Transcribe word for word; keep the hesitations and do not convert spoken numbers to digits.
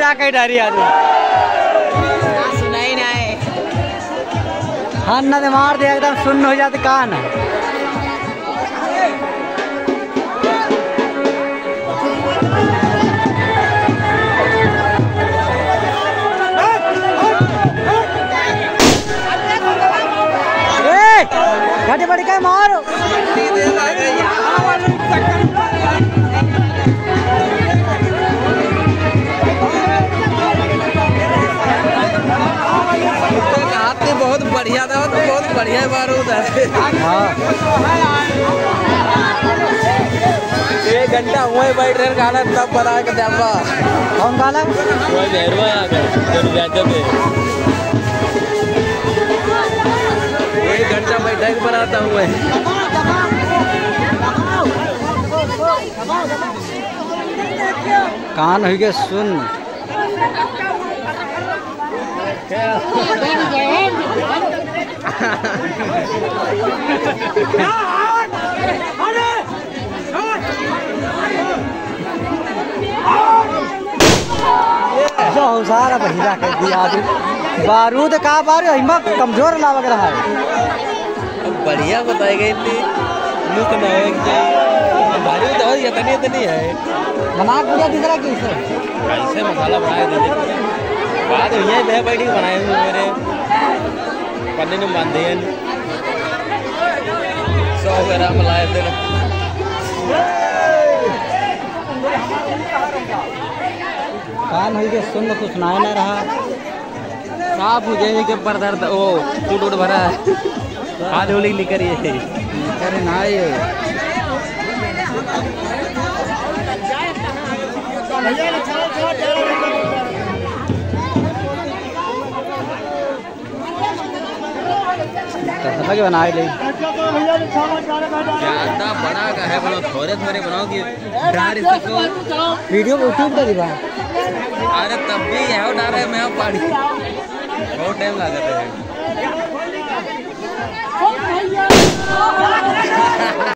जा कहीं डरी आदमी सुना ही ना है। हाँ ना दे मार दे एकदम सुन्न हो जाते कान। घाटी बड़ी का मारो बहुत बढ़िया था तो बहुत बढ़िया बारूद है। एक घंटा हुआ बैठ रहे गाना तब बना के डब्बा कौन गाना एक घंटा बैठक बनाता हूँ। कान हो गया सुन। सारा बहिरा कर दिया बारूद का बारू हिम्मत कमजोर ना लग रहा है। अब बढ़िया बताई गई थी मुक्त ना हो भारी तो इतनी इतनी है बना पूरा दिख रहा कैसे कैसे मसाला बनाए थे बाद यहीं बह बैठी बनाए हुए मेरे पन्ने में बांधे हैं सौ ग्राम लाए थे। कान हो गया सुन कुछ सुनाया ना रहा साफ हो जाए के पर दर्द ओ टूट उट भरा है हाथ होली निकर ये अरे ना ये लगे बनाए ले ज्यादा बड़ा का है बोलो थोड़े थोड़े बनाओगे डार इसको वीडियो यूट्यूब पे दिखा। अरे तब भी है डार है मैं पाड़ी बहुत टाइम लगा है।